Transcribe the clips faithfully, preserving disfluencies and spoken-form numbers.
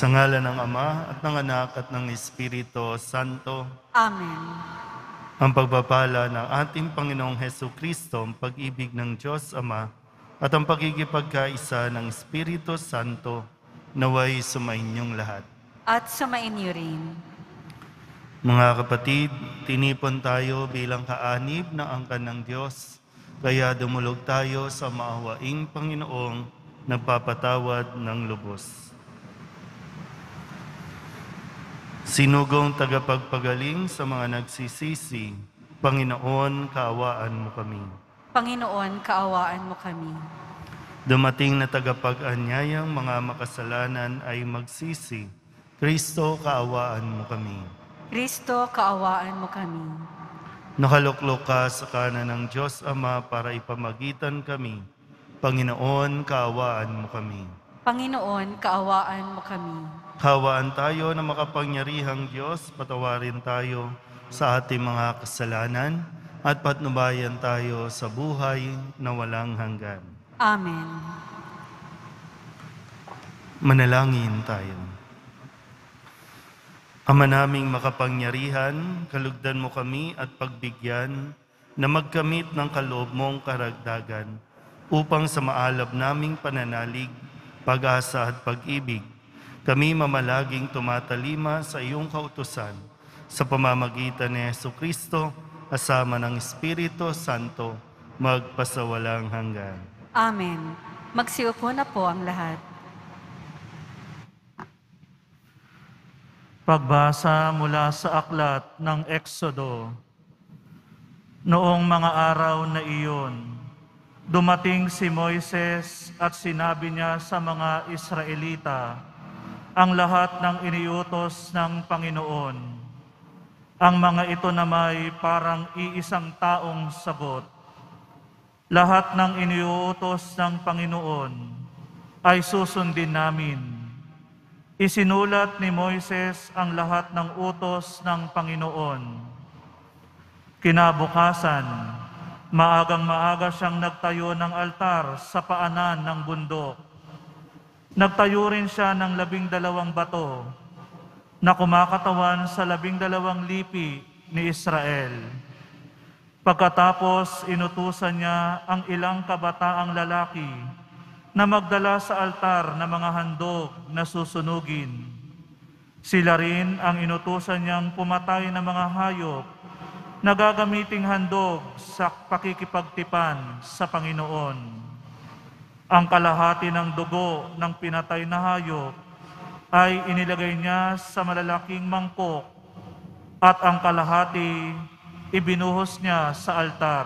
Sa ngalan ng Ama at ng Anak at ng Espiritu Santo. Amen. Ang pagpapala ng ating Panginoong Hesukristo, ang pag-ibig ng Diyos Ama, at ang pagkikipagkaisa ng Espiritu Santo, naway sumainyong lahat. At sumainyo rin. Mga kapatid, tinipon tayo bilang kaanib ng angkan ng Diyos, kaya dumulog tayo sa maawaing Panginoong nagpapatawad ng lubos. Sinugong tagapagpagaling sa mga nagsisisi, Panginoon, kaawaan mo kami. Panginoon, kaawaan mo kami. Dumating na tagapag-anyayang mga makasalanan ay magsisi, Kristo, kaawaan mo kami. Kristo, kaawaan mo kami. Nakaluklok ka sa kanan ng Diyos Ama para ipamagitan kami. Panginoon, kaawaan mo kami. Panginoon, kaawaan mo kami. Hawaan tayo na makapangyarihang Diyos, patawarin tayo sa ating mga kasalanan at patnubayan tayo sa buhay na walang hanggan. Amen. Manalangin tayo. Ama naming makapangyarihan, kalugdan mo kami at pagbigyan na magkamit ng kaloob mong karagdagan upang sa maalab naming pananalig, pag-asa at pag-ibig, kami mamalaging tumatalima sa iyong kautusan sa pamamagitan ni Hesukristo, asama ng Espiritu Santo, magpasawalang hanggan. Amen. Magsiupo na po ang lahat. Pagbasa mula sa aklat ng Eksodo. Noong mga araw na iyon, dumating si Moises at sinabi niya sa mga Israelita ang lahat ng iniutos ng Panginoon. Ang mga ito na may parang iisang taong sagot. Lahat ng iniutos ng Panginoon ay susundin namin. Isinulat ni Moises ang lahat ng utos ng Panginoon. Kinabukasan, maagang maaga siyang nagtayo ng altar sa paanan ng bundok. Nagtayo rin siya ng labing dalawang bato na kumakatawan sa labing dalawang lipi ni Israel. Pagkatapos, inutusan niya ang ilang kabataang lalaki na magdala sa altar ng mga handog na susunugin. Sila rin ang inutusan niyang pumatay ng mga hayop na gagamiting handog sa pakikipagtipan sa Panginoon. Ang kalahati ng dugo ng pinatay na hayop ay inilagay niya sa malalaking mangkok at ang kalahati ibinuhos niya sa altar.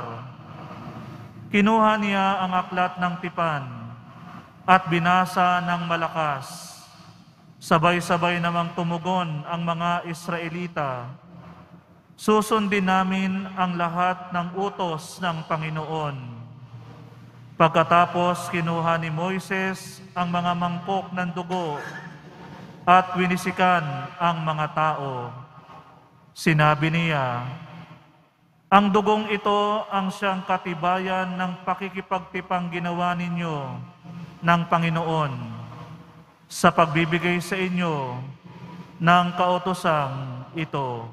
Kinuha niya ang aklat ng tipan at binasa ng malakas. Sabay-sabay namang tumugon ang mga Israelita. Susundin namin ang lahat ng utos ng Panginoon. Pagkatapos kinuha ni Moises ang mga mangkok ng dugo at winisikan ang mga tao. Sinabi niya, ang dugong ito ang siyang katibayan ng pakikipagtipang ginawa ninyo ng Panginoon sa pagbibigay sa inyo ng kautosang ito.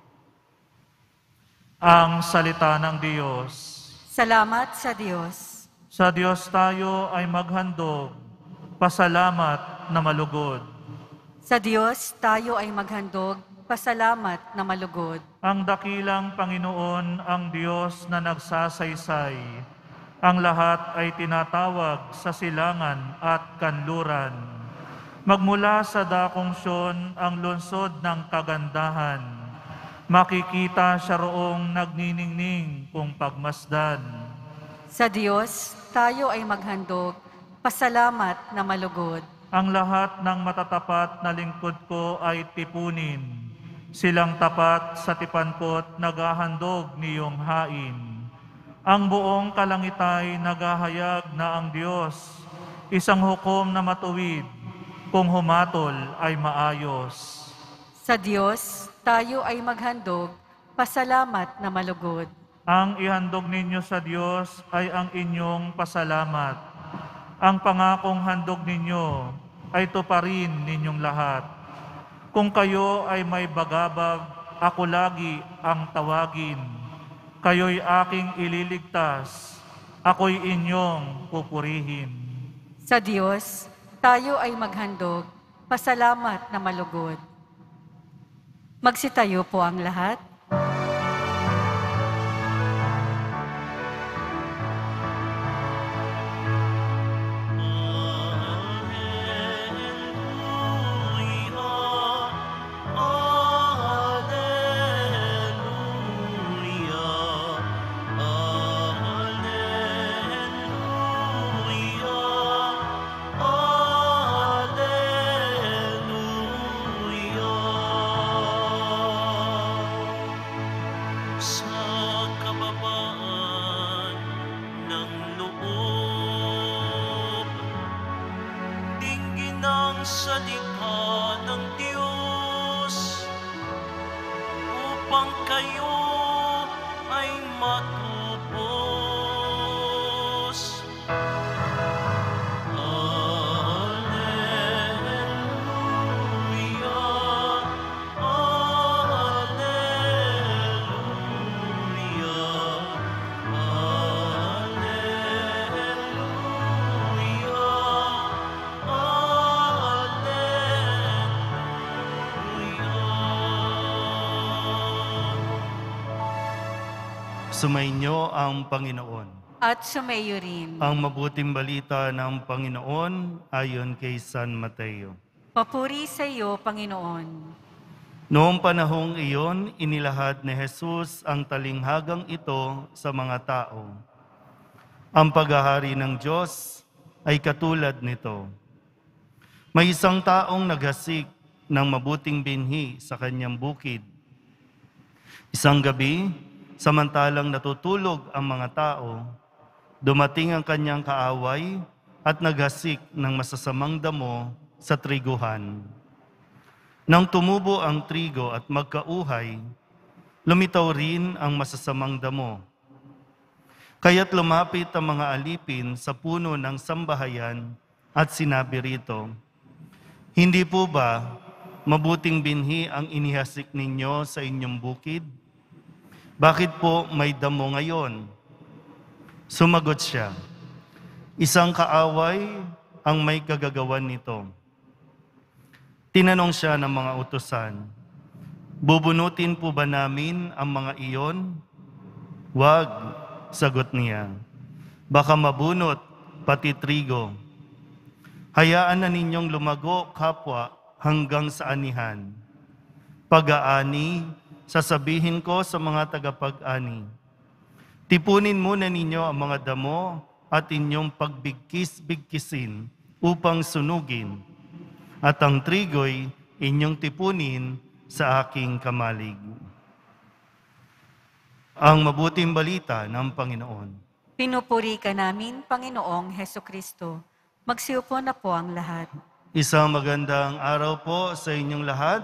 Ang salita ng Diyos. Salamat sa Diyos. Sa Diyos tayo ay maghandog, pasalamat na malugod. Sa Diyos tayo ay maghandog, pasalamat na malugod. Ang dakilang Panginoon, ang Diyos na nagsasaysay, ang lahat ay tinatawag sa silangan at kanluran. Magmula sa dakong Siyon ang lungsod ng kagandahan. Makikita siya roong nagniningning kung pagmasdan. Sa Diyos tayo ay maghandog, pasalamat na malugod. Ang lahat ng matatapat na lingkod ko ay tipunin. Silang tapat sa tipan ko't naghahandog niyong hain. Ang buong kalangitay naghahayag na ang Diyos, isang hukom na matuwid, kung humatol ay maayos. Sa Diyos tayo ay maghandog, pasalamat na malugod. Ang ihandog ninyo sa Diyos ay ang inyong pasalamat. Ang pangakong handog ninyo ay tuparin ninyong lahat. Kung kayo ay may bagabag, ako lagi ang tawagin. Kayo'y aking ililigtas, ako'y inyong pupurihin. Sa Diyos, tayo ay maghandog, pasalamat na malugod. Magsitayo po ang lahat. Sa kababaan ng loob, dinggin ang salita ng Diyos, upang kayo ay matubos. Sumainyo ang Panginoon. At sumayo rin. Ang mabuting balita ng Panginoon ayon kay San Mateo. Papuri sa iyo, Panginoon. Noong panahong iyon, inilahad ni Jesus ang talinghagang ito sa mga tao. Ang paghahari ng Diyos ay katulad nito. May isang taong naghasik ng mabuting binhi sa kanyang bukid. Isang gabi, samantalang natutulog ang mga tao, dumating ang kanyang kaaway at naghasik ng masasamang damo sa triguhan. Nang tumubo ang trigo at magkauhay, lumitaw rin ang masasamang damo. Kaya't lumapit ang mga alipin sa puno ng sambahayan at sinabi rito, "Hindi po ba mabuting binhi ang inihasik ninyo sa inyong bukid? Bakit po may damo ngayon?" Sumagot siya, "Isang kaaway ang may kagagawan nito." Tinanong siya ng mga utusan, "Bubunutin po ba namin ang mga iyon?" "Wag," sagot niya, "baka mabunot pati trigo. Hayaan na ninyong lumago kapwa hanggang sa anihan. Pag-aani, sasabihin ko sa mga tagapag-ani, tipunin muna ninyo ang mga damo at inyong pagbigkis-bigkisin upang sunugin, at ang trigo'y inyong tipunin sa aking kamalig." Ang mabuting balita ng Panginoon. Pinupuri ka namin, Panginoong Hesukristo. Magsiupo na po ang lahat. Isang magandang araw po sa inyong lahat.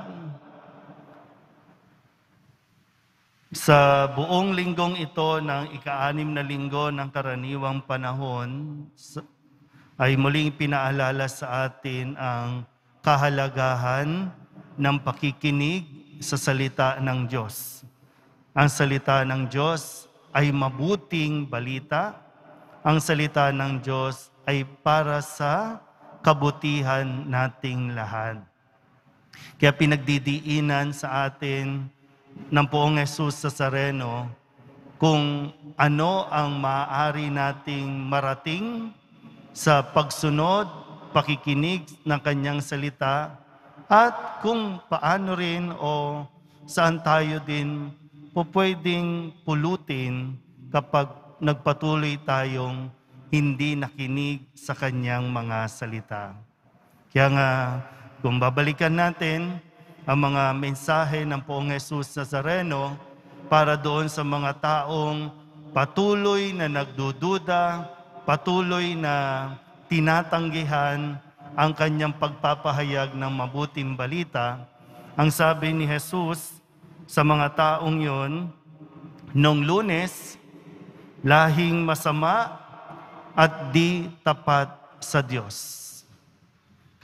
Sa buong linggong ito ng ika-anim na linggo ng karaniwang panahon, ay muling pinaalala sa atin ang kahalagahan ng pakikinig sa salita ng Diyos. Ang salita ng Diyos ay mabuting balita. Ang salita ng Diyos ay para sa kabutihan nating lahat. Kaya pinagdidiinan sa atin ng Poong Jesus Nazareno kung ano ang maaari nating marating sa pagsunod, pakikinig ng kanyang salita, at kung paano rin o saan tayo din po pwedeng pulutin kapag nagpatuloy tayong hindi nakinig sa kanyang mga salita. Kaya nga, kung babalikan natin ang mga mensahe ng Poong Jesus Nazareno para doon sa mga taong patuloy na nagdududa, patuloy na tinatanggihan ang kanyang pagpapahayag ng mabuting balita, ang sabi ni Jesus sa mga taong yon, "Nung Lunes, lahing masama at di tapat sa Diyos."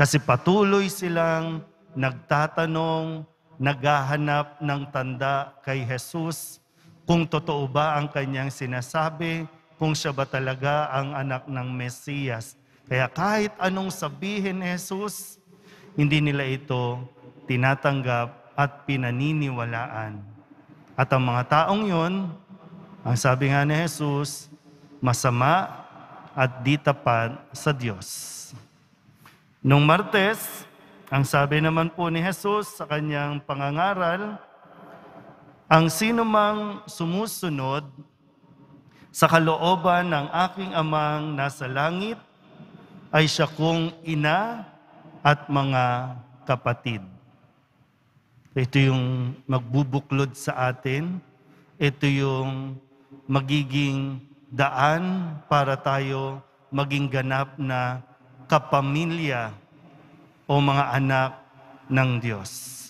Kasi patuloy silang nagtatanong, naghahanap ng tanda kay Jesus kung totoo ba ang kanyang sinasabi, kung siya ba talaga ang anak ng Mesiyas. Kaya kahit anong sabihin ni Jesus, hindi nila ito tinatanggap at pinaniniwalaan. At ang mga taong yon, ang sabi nga ni Jesus, masama at di tapat sa Diyos. Nung Martes, ang sabi naman po ni Jesus sa kanyang pangangaral, ang sino mang sumusunod sa kalooban ng aking amang nasa langit ay siya kong ina at mga kapatid. Ito yung magbubuklod sa atin. Ito yung magiging daan para tayo maging ganap na kapamilya o mga anak ng Diyos.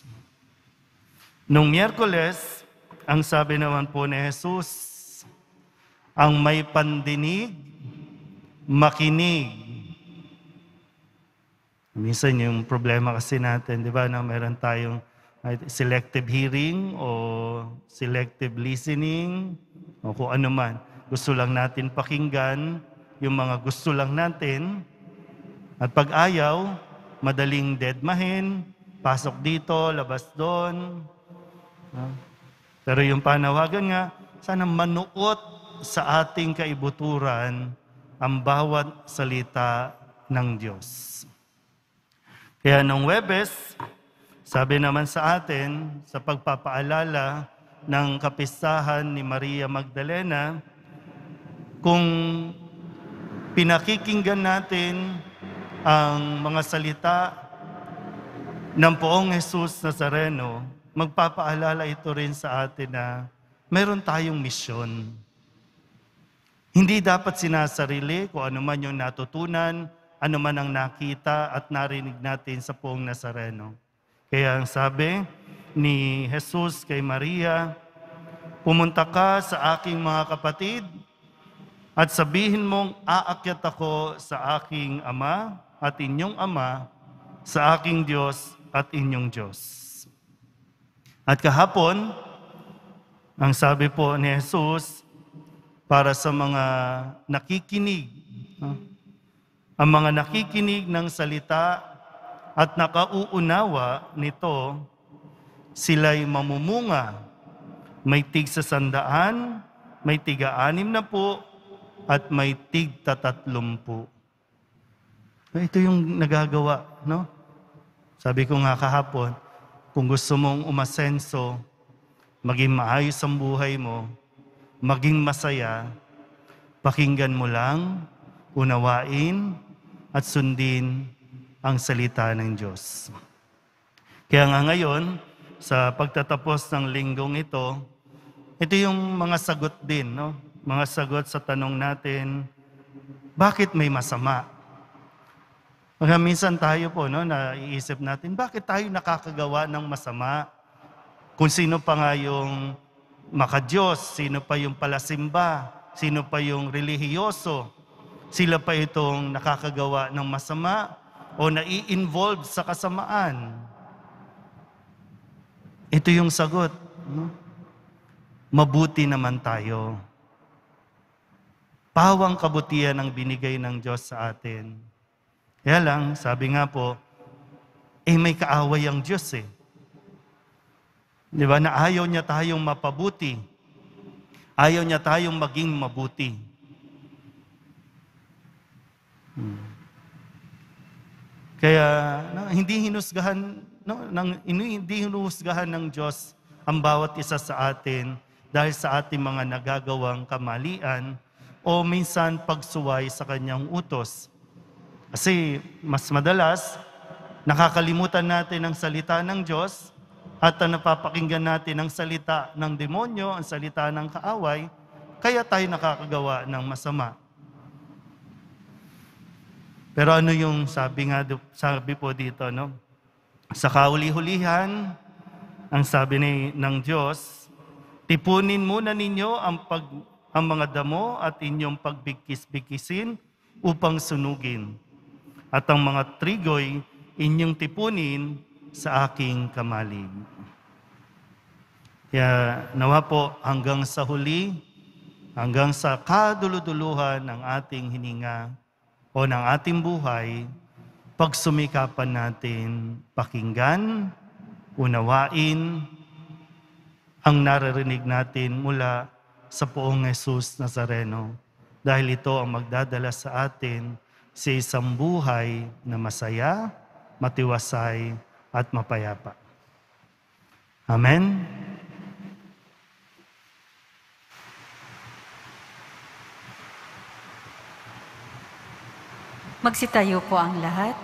Nung Miyerkules, ang sabi naman po ni Jesus, ang may pandinig, makinig. Minsan yung problema kasi natin, di ba, na meron tayong selective hearing o selective listening o kung ano man. Gusto lang natin pakinggan yung mga gusto lang natin. At pag ayaw, madaling deadmahin, pasok dito, labas doon. Pero yung panawagan nga, sana manuot sa ating kaibuturan ang bawat salita ng Diyos. Kaya nung Huwebes, sabi naman sa atin, sa pagpapaalala ng kapistahan ni Maria Magdalena, kung pinakikinggan natin ang mga salita ng Poong Jesus Nazareno, magpapaalala ito rin sa atin na meron tayong misyon. Hindi dapat sinasarili kung ano man yung natutunan, ano man ang nakita at narinig natin sa Poong Nazareno. Kaya ang sabi ni Jesus kay Maria, pumunta ka sa aking mga kapatid at sabihin mong aakyat ako sa aking ama at inyong ama, sa aking Diyos at inyong Diyos. At kahapon, ang sabi po ni Jesus, para sa mga nakikinig, ang mga nakikinig ng salita at nakauunawa nito, sila'y mamumunga, may tig sa sandaan, may tiga-anim na po, at may tig tatatlumpu. Ito yung nagagawa, no? Sabi ko nga kahapon, kung gusto mong umasenso, maging maayos ang buhay mo, maging masaya, pakinggan mo lang, unawain, at sundin ang salita ng Diyos. Kaya nga ngayon, sa pagtatapos ng linggong ito, ito yung mga sagot din, no? Mga sagot sa tanong natin, bakit may masama? Kaya minsan tayo po, no, naiisip natin, bakit tayo nakakagawa ng masama? Kung sino pa nga yung makadiyos, sino pa yung palasimba, sino pa yung relihiyoso, sila pa itong nakakagawa ng masama o nai-involve sa kasamaan. Ito yung sagot. No? Mabuti naman tayo. Pawang kabutihan ang binigay ng Diyos sa atin. Kaya lang, sabi nga po, eh may kaaway ang Diyos eh. Di ba, na ayaw niya tayong mapabuti. Ayaw niya tayong maging mabuti. Hmm. Kaya no, hindi hinusgahan, no, ng, hindi hinusgahan ng Diyos ang bawat isa sa atin dahil sa ating mga nagagawang kamalian o minsan pagsuway sa kanyang utos. Kasi mas madalas, nakakalimutan natin ang salita ng Diyos at napapakinggan natin ang salita ng demonyo, ang salita ng kaaway, kaya tayo nakakagawa ng masama. Pero ano yung sabi nga, sabi po dito, no? Sa kauli-hulihan, ang sabi ni, ng Diyos, tipunin muna ninyo ang, pag, ang mga damo at inyong pagbigkis-bigkisin upang sunugin. At ang mga trigo'y inyong tipunin sa aking kamalig. Kaya nawa po hanggang sa huli, hanggang sa kaduluduluhan ng ating hininga o ng ating buhay, pagsumikapan natin pakinggan, unawain ang naririnig natin mula sa poong Jesus Nazareno. Dahil ito ang magdadala sa atin sa isang buhay na masaya, matiwasay, at mapayapa. Amen. Magsitayo po ang lahat.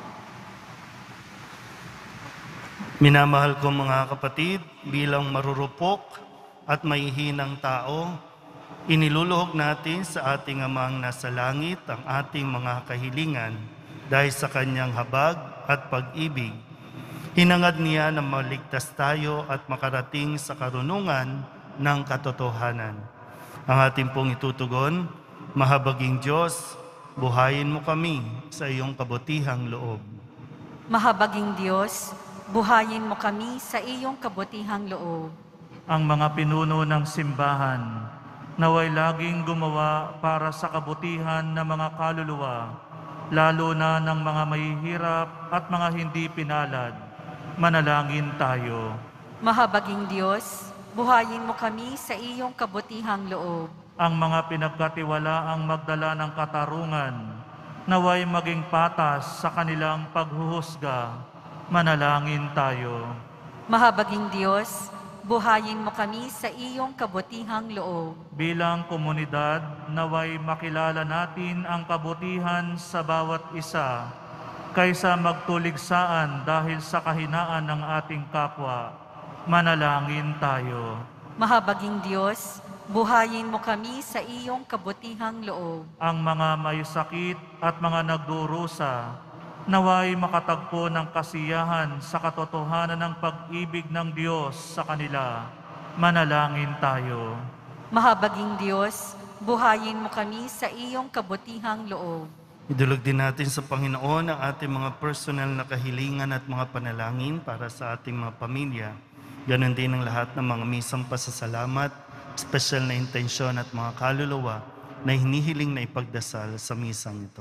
Minamahal ko mga kapatid, bilang marurupok at maihinang tao, iniluluhog natin sa ating Amang nasa langit ang ating mga kahilingan dahil sa kanyang habag at pag-ibig. Hinangad niya na maligtas tayo at makarating sa karunungan ng katotohanan. Ang ating pong itutugon, mahabaging Diyos, buhayin mo kami sa iyong kabutihang loob. Mahabaging Diyos, buhayin mo kami sa iyong kabutihang loob. Ang mga pinuno ng simbahan, naway laging gumawa para sa kabutihan ng mga kaluluwa, lalo na ng mga mahihirap at mga hindi pinalad. Manalangin tayo. Mahabaging Diyos, buhayin mo kami sa iyong kabutihang loob. Ang mga pinagkatiwalaang magdala ng katarungan, naway maging patas sa kanilang paghuhusga. Manalangin tayo. Mahabaging Diyos, buhayin mo kami sa iyong kabutihang loob. Bilang komunidad, naway makilala natin ang kabutihan sa bawat isa, kaysa magtuligsaan dahil sa kahinaan ng ating kapwa. Manalangin tayo. Mahabaging Diyos, buhayin mo kami sa iyong kabutihang loob. Ang mga may sakit at mga nagdurusa, naway makatagpo ng kasiyahan sa katotohanan ng pag-ibig ng Diyos sa kanila. Manalangin tayo. Mahabaging Diyos, buhayin mo kami sa iyong kabutihang loob. Idulog din natin sa Panginoon ang ating mga personal na kahilingan at mga panalangin para sa ating mga pamilya. Ganon din ang lahat ng mga misang pasasalamat, special na intensyon at mga kaluluwa na hinihiling na ipagdasal sa misang ito.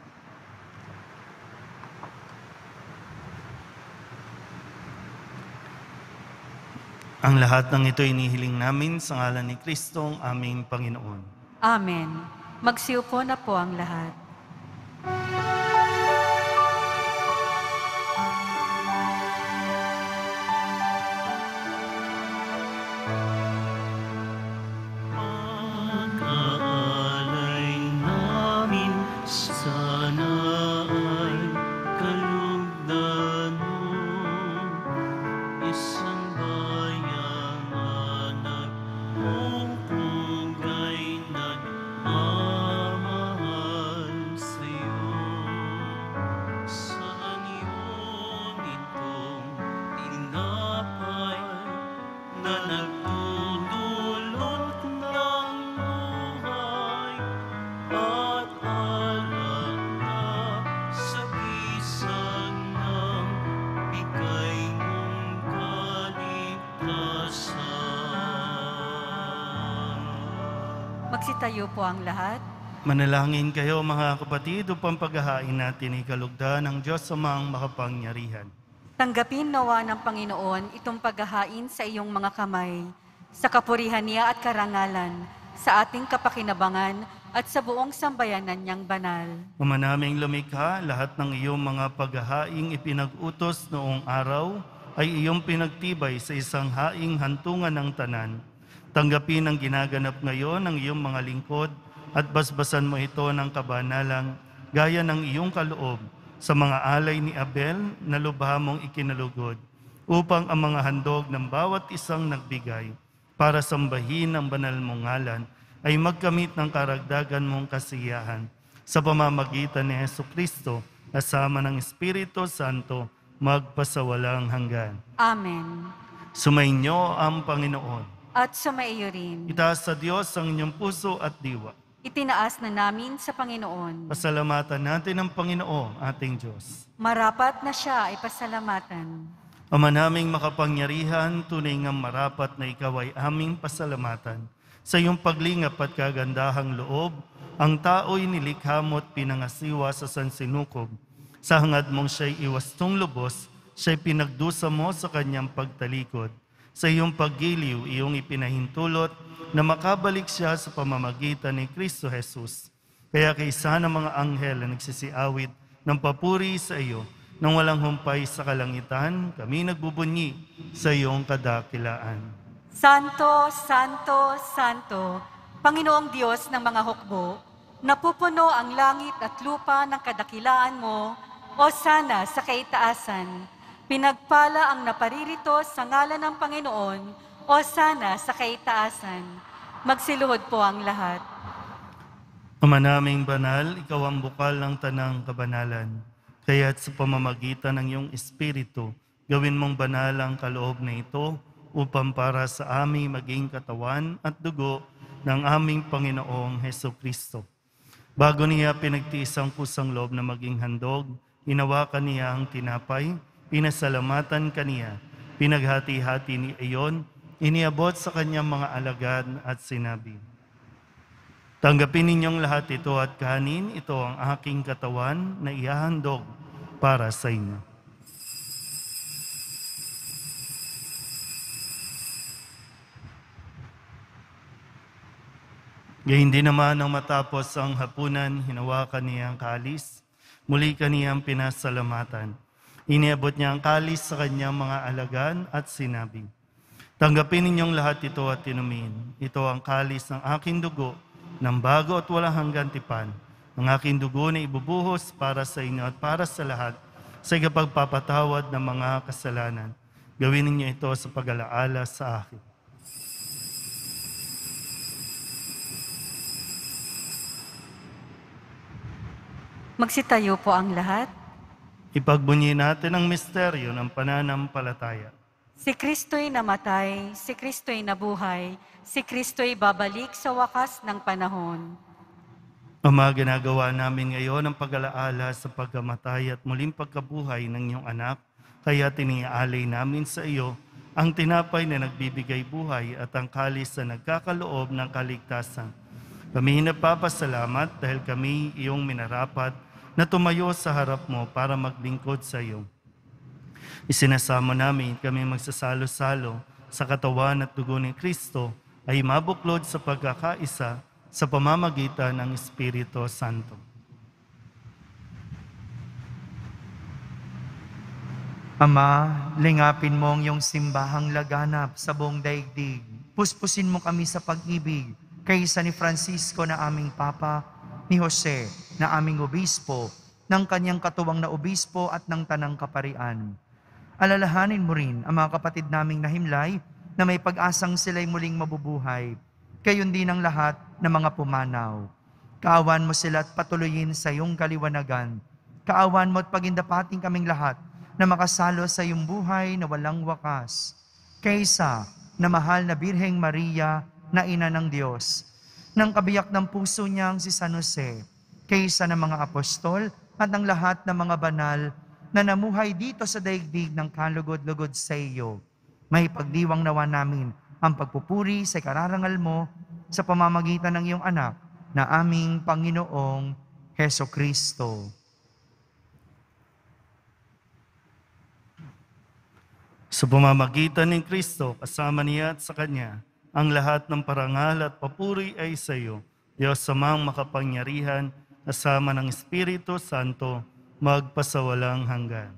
Ang lahat ng ito inihiling namin sa ngalan ni Kristo, ang aming Panginoon. Amen. Magsiupo na po ang lahat. Pag-aalay namin sana ay kalugdan mo, isang bayang anak mong pugay nagmamahal sa'yo. Saan yun itong tinapay na nagdudulot ng buhay at alak na sa bisan ng bigay mong kaligtasan. Magsitayo po ang lahat. Manalangin kayo mga kapatid upang paghahain natin ikalugdan ng Diyos amang makapangyarihan. Tanggapin nawa ng Panginoon itong paghahain sa iyong mga kamay, sa kapurihan niya at karangalan, sa ating kapakinabangan at sa buong sambayanan niyang banal. Ama naming lumikha, lahat ng iyong mga paghahaing ipinag-utos noong araw ay iyong pinagtibay sa isang haing hantungan ng tanan. Tanggapin ang ginaganap ngayon ng iyong mga lingkod at basbasan mo ito ng kabanalang gaya ng iyong kaloob sa mga alay ni Abel na lubha mong ikinalugod, upang ang mga handog ng bawat isang nagbigay para sambahin ang banal mong ngalan ay magkamit ng karagdagan mong kasiyahan sa pamamagitan ni Jesucristo kasama ng Espiritu Santo magpasawalang hanggan. Amen. Sumainyo ang Panginoon. At sumaiyo rin. Itaas sa Diyos ang inyong puso at diwa. itinaas na namin sa Panginoon. Pasalamatan natin ang Panginoong ating Diyos. Marapat na siya ay pasalamatan. Ama naming makapangyarihan, tunay ngang marapat na ikaw ay aming pasalamatan. Sa iyong paglingap at kagandahang loob, ang tao'y nilikha mo't pinangasiwa sa sansinukob. Sa hangad mong siya'y iwastong lubos, siya'y pinagdusa mo sa kanyang pagtalikod. Sa iyong paggiliw, iyong ipinahintulot na makabalik siya sa pamamagitan ni Kristo Jesus. Kaya kaysa ng mga anghel na nagsisiawit ng papuri sa iyo, nang walang humpay sa kalangitan, kami nagbubunyi sa iyong kadakilaan. Santo, Santo, Santo, Panginoong Diyos ng mga hukbo, napupuno ang langit at lupa ng kadakilaan mo, o sana sa kaitaasan. Pinagpala ang naparirito sa ngalan ng Panginoon, o sana sa kaitaasan. Magsiluhod po ang lahat. Ama naming banal, ikaw ang bukal ng tanang kabanalan. Kaya't sa pamamagitan ng iyong Espiritu, gawin mong banal ang kaloob na ito upang para sa aming maging katawan at dugo ng aming Panginoong Hesukristo. Bago niya pinagtiis ang kusang loob na maging handog, hinawakan niya ang tinapay, pinasalamatan kaniya, pinaghati-hati ni iyon, iniabot sa kanyang mga alagad at sinabi, tanggapin ninyong lahat ito at kanin, ito ang aking katawan na ihahandog para sa inyo. Gayun din naman nang matapos ang hapunan, hinawakan niya ang kalis, muli kaniyang pinasalamatan. Iniabot niya ang kalis sa kanyang mga alagad at sinabi, tanggapin ninyong lahat ito at inumin. Ito ang kalis ng aking dugo, ng bago at walang hanggang tipan, ang aking dugo na ibubuhos para sa inyo at para sa lahat sa ikapagpapatawad ng mga kasalanan. Gawin ninyo ito sa pag-alaala sa akin. Magsitayo po ang lahat. Ipagbunyi natin ang misteryo ng pananampalataya. Si Kristo'y namatay, si Kristo'y nabuhay, si Kristo'y babalik sa wakas ng panahon. Ama, ginagawa namin ngayon ang pag-alaala sa pagkamatay at muling pagkabuhay ng iyong anak, kaya tiniaalay namin sa iyo ang tinapay na nagbibigay buhay at ang kalis na nagkakaloob ng kaligtasan. Kami nagpapasalamat dahil kami iyong minarapat na tumayo sa harap mo para maglingkod sa iyo. Isinasamo namin kami magsasalo-salo sa katawan at dugo ni Kristo ay mabuklod sa pagkakaisa sa pamamagitan ng Espiritu Santo. Ama, lingapin mo ang iyong simbahang laganap sa buong daigdig. Puspusin mo kami sa pag-ibig kaysa ni Francisco na aming Papa, ni Jose na aming Obispo, ng kanyang katuwang na Obispo at ng Tanang Kaparian. Alalahanin mo rin ang mga kapatid naming nahimlay na may pag-asang sila'y muling mabubuhay. Gayon din ang lahat ng mga pumanaw. Kaawan mo sila at patuloyin sa iyong kaliwanagan. Kaawan mo at pagindapating kaming lahat na makasalo sa iyong buhay na walang wakas. Kaysa na mahal na Birheng Maria na ina ng Diyos, ng kabiyak ng puso niyang si San Jose, kaysa ng mga apostol at ng lahat ng mga banal na namuhay dito sa daigdig ng kalugod-lugod sa iyo. May pagdiwang nawa namin ang pagpupuri sa kararangal mo sa pamamagitan ng iyong anak na aming Panginoong Hesukristo. Sa pamamagitan ng Kristo, kasama niya at sa Kanya, ang lahat ng parangal at papuri ay sa iyo, Diyos Amang makapangyarihan, kasama ng Espiritu Santo, magpasawalang hanggan.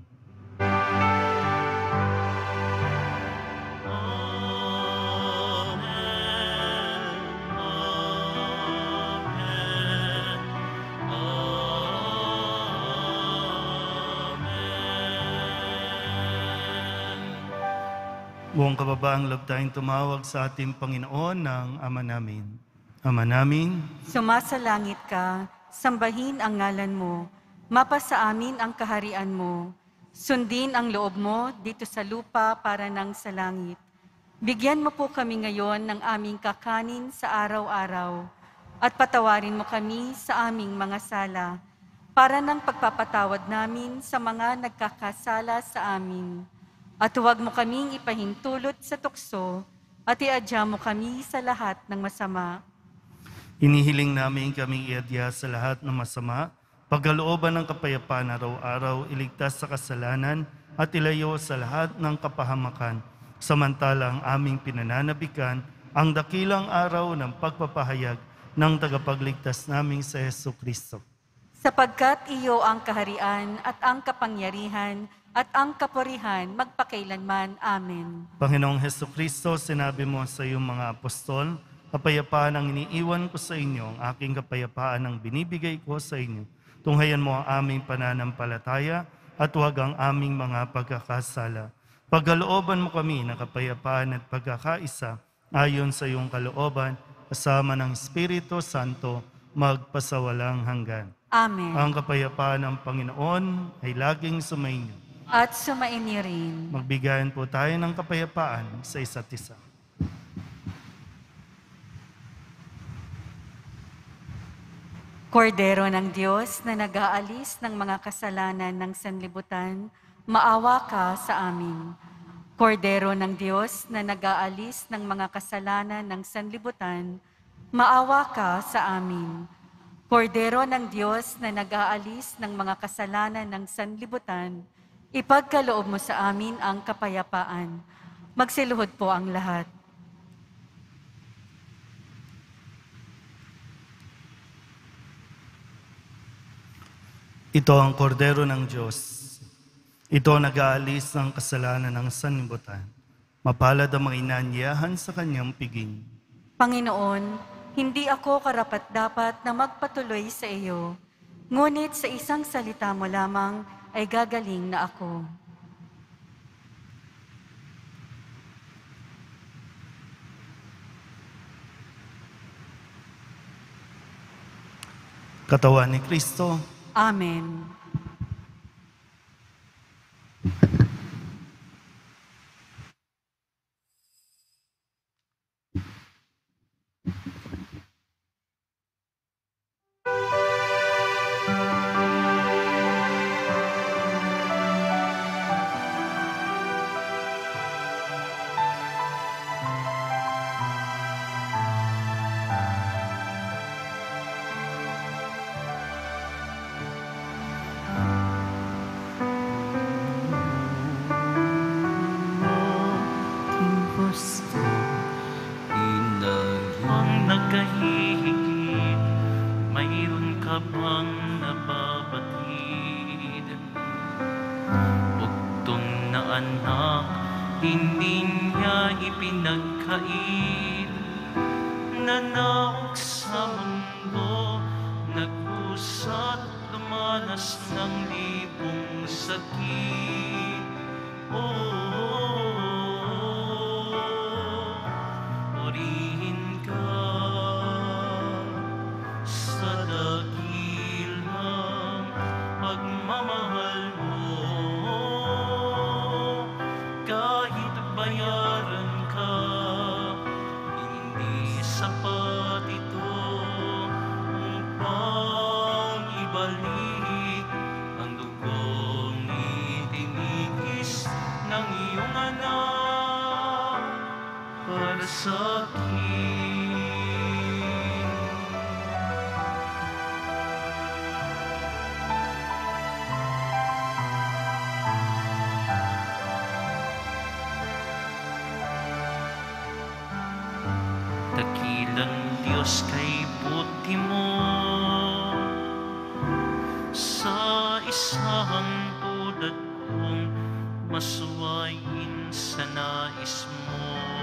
Buong kababaang loob tayong tumawag sa ating Panginoon ng Ama namin. Ama namin, Sumasalangit ka, sambahin ang ngalan mo, mapasa amin ang kaharian mo, sundin ang loob mo dito sa lupa para nang sa langit. Bigyan mo po kami ngayon ng aming kakanin sa araw-araw. at patawarin mo kami sa aming mga sala, para ng pagpapatawad namin sa mga nagkakasala sa amin. At huwag mo kaming ipahintulot sa tukso, at iadya mo kami sa lahat ng masama. Inihiling namin kaming iadya sa lahat ng masama, pagkalooban ng kapayapaan araw-araw, iligtas sa kasalanan, at ilayo sa lahat ng kapahamakan. Samantalang aming pinananabikan ang dakilang araw ng pagpapahayag ng tagapagligtas naming sa Hesus Kristo. Sapagkat iyo ang kaharian at ang kapangyarihan at ang kapurihan magpakailanman. Amen. Panginoong Hesus Kristo, sinabi mo sa iyong mga apostol, kapayapaan ang iniiwan ko sa inyo, ang aking kapayapaan ang binibigay ko sa inyo. Tunghayan mo ang aming pananampalataya at huwag ang aming mga pagkakasala. Pagkalooban mo kami ng kapayapaan at pagkakaisa ayon sa iyong kalooban, kasama ng Espiritu Santo, magpasawalang hanggan. Amen. Ang kapayapaan ng Panginoon ay laging sumainyo. At sumaini rin. Magbigayan po tayo ng kapayapaan sa isa't isa. Kordero ng Diyos na nag-aalis ng mga kasalanan ng sanlibutan, maawa ka sa amin. Kordero ng Diyos na nag-aalis ng mga kasalanan ng sanlibutan, maawa ka sa amin. Kordero ng Diyos na nag-aalis ng mga kasalanan ng sanlibutan, ipagkaloob mo sa amin ang kapayapaan. Magsiluhod po ang lahat. Ito ang kordero ng Diyos. Ito ang nag-aalis ng kasalanan ng sanlibutan. Mapalad ang mga inanyayahan sa kanyang piging. Panginoon, hindi ako karapat-dapat na magpatuloy sa iyo, ngunit sa isang salita mo lamang ay gagaling na ako. Katawan ni Kristo. Amen. Nagkahihigit, mayroon ka bang nababatid? Bugtong na anak, hindi niya ipinagkain. Nanaog sa mundo, nagpusat, lumanas ng libong sakit. Oh, purihin ka sa dakilang pagmamahal mo. Kahit bayaran ka, hindi sapat ito upang ibalik ang dugong itinigis ng iyong anak para sa akin. Dakilang Diyos kay buti mo, sa isang tulad kong masuwayin sa nais mo.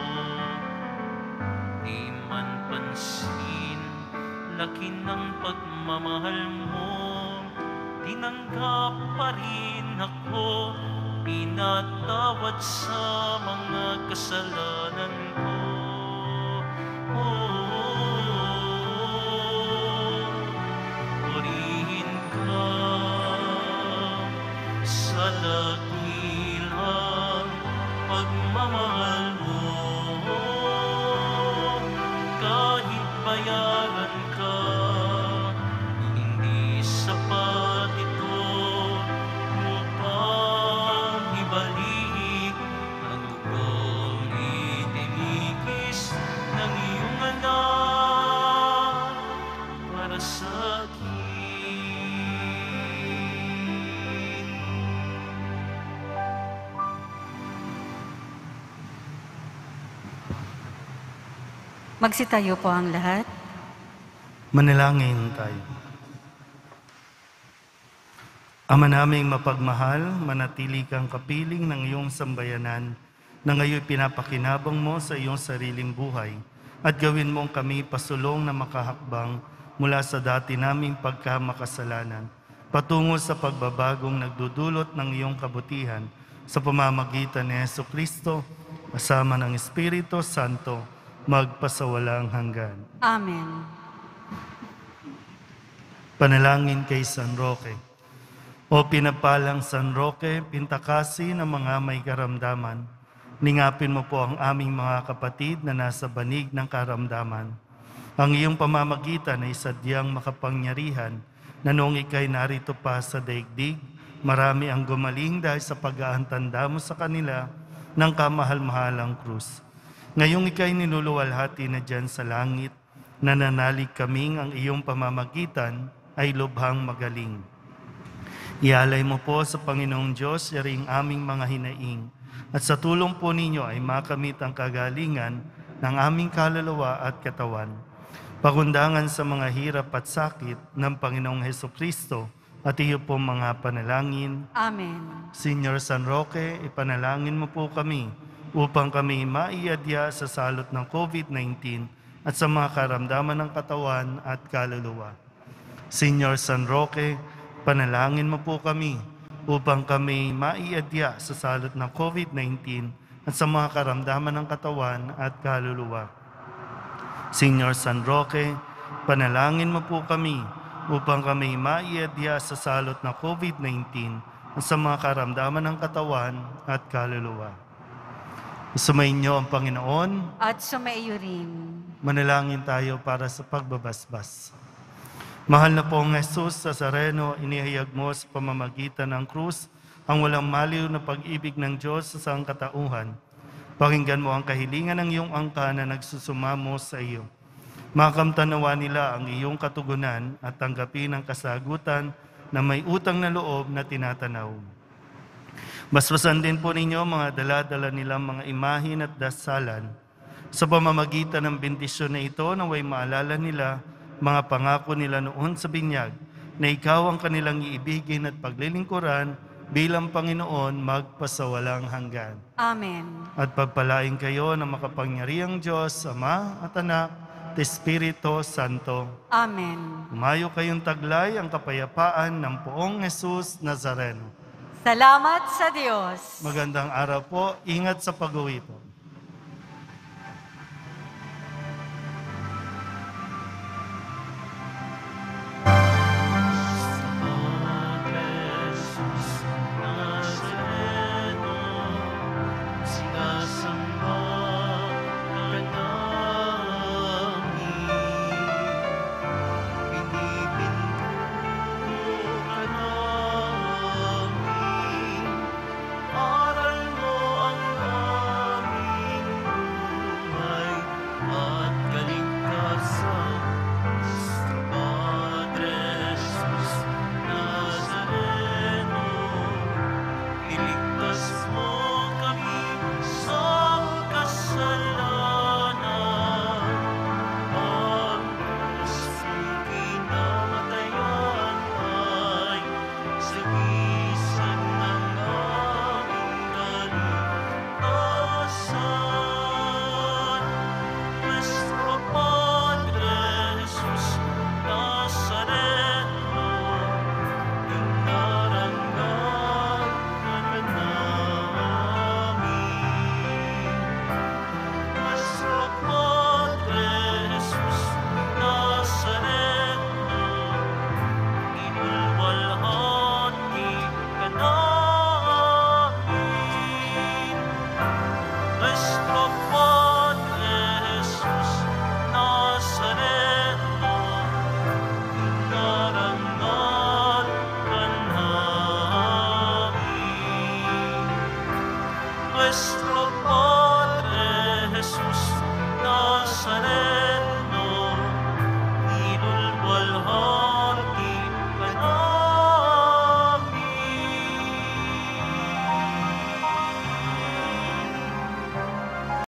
Di man pansin, laki ng pagmamahal mo, tinanggap pa rin ako, pinatawad sa mga kasalanan ko. Purihin ka sa dakilang pagmamahal mo. Kahit bayaran ka, Magsitayo po ang lahat. Manalangin tayo. Ama naming mapagmahal, manatili kang kapiling ng iyong sambayanan na ngayon pinapakinabang mo sa iyong sariling buhay at gawin mong kami pasulong na makahakbang mula sa dati naming pagkamakasalanan patungo sa pagbabagong nagdudulot ng iyong kabutihan sa pamamagitan ni Jesucristo kasama ng Espiritu Santo magpasawalang hanggan. Amen. Panalangin kay San Roque. O pinapalang San Roque, pintakasi ng mga may karamdaman, ningapin mo po ang aming mga kapatid na nasa banig ng karamdaman. Ang iyong pamamagitan ay sadyang makapangyarihan na noong ikay narito pa sa daigdig, marami ang gumaling dahil sa pag-aantanda mo sa kanila ng kamahal-mahalang krus. Ngayong ikay niluluwalhati na dyan sa langit, nananalig kaming ang iyong pamamagitan ay lubhang magaling. Ialay mo po sa Panginoong Diyos yaring aming mga hinaing at sa tulong po ninyo ay makamit ang kagalingan ng aming kaluluwa at katawan. Pagundangan sa mga hirap at sakit ng Panginoong Hesukristo at iyo po mga panalangin. Amen. Señor San Roque, ipanalangin mo po kami upang kami maiadya sa salot ng COVID nineteen at sa mga karamdaman ng katawan at kaluluwa. Señor San Roque, panalangin mo po kami upang kami maiadya sa salot ng COVID nineteen at sa mga karamdaman ng katawan at kaluluwa. Señor San Roque, panalangin mo po kami upang kami maiadya sa salot ng COVID nineteen at sa mga karamdaman ng katawan at kaluluwa. Sumainyo ang Panginoon. At sumaiyo rin. Manalangin tayo para sa pagbabasbas. Mahal na pong Jesus Nazareno, inihayag mo sa pamamagitan ng krus ang walang maliw na pag-ibig ng Diyos sa sangkatauhan. Pakinggan mo ang kahilingan ng iyong angka na nagsusumamo sa iyo. Makamtanawa nila ang iyong katugunan at tanggapin ang kasagutan na may utang na loob na tinatanaw. Basbasan din po ninyo mga dala-dala nilang mga imahin at dasalan. Sa pamamagitan ng bendisyon na ito, naway maalala nila mga pangako nila noon sa binyag na ikaw ang kanilang iibigin at paglilingkuran bilang Panginoon magpasawalang hanggan. Amen. At pagpalain kayo ng makapangyarihang Diyos, Ama at Anak, at Espiritu Santo. Amen. Umayo kayong taglay ang kapayapaan ng poong Jesus Nazareno. Salamat sa Diyos. Magandang araw po, ingat sa pag-uwi po.